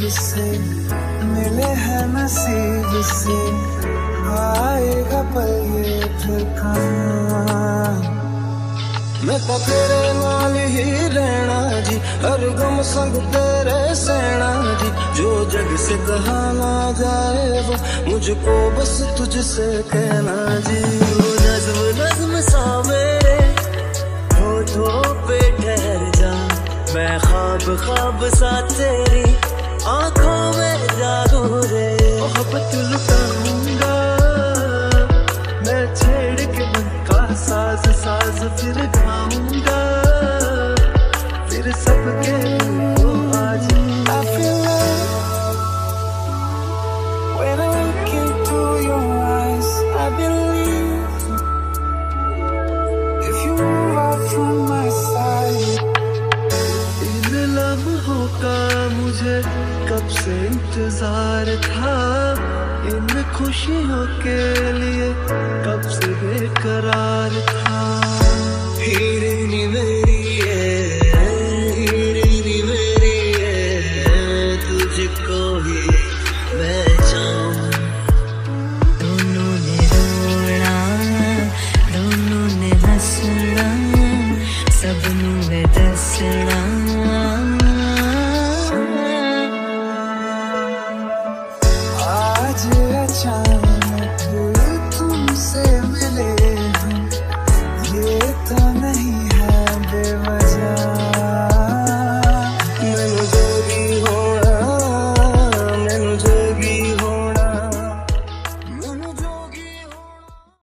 से मिले हैं नसीब से, आएगा पल ये फिर कहाँ। मैं तो तेरे नाल ही रहना जी, हर गम संग तेरे सहना जी। जो जग से कहा ना जाए वो मुझको बस तुझसे कहना जी। नज़्म नज़्म सा मेरे होठों पे ठहर जा, मैं ख्वाब ख्वाब सा तेरी आंखों में जागू रे। मोहब्बत लुटाऊंगा मैं छेड़ के मन का साज साज, फिर गाऊंगा फिर सबके को आज। I feel love when I look into your eyes. I believe if you move out from my side. इन लम्हों का मुझे कब से इंतजार था, इन खुशियों के लिए कब से बेकरार था।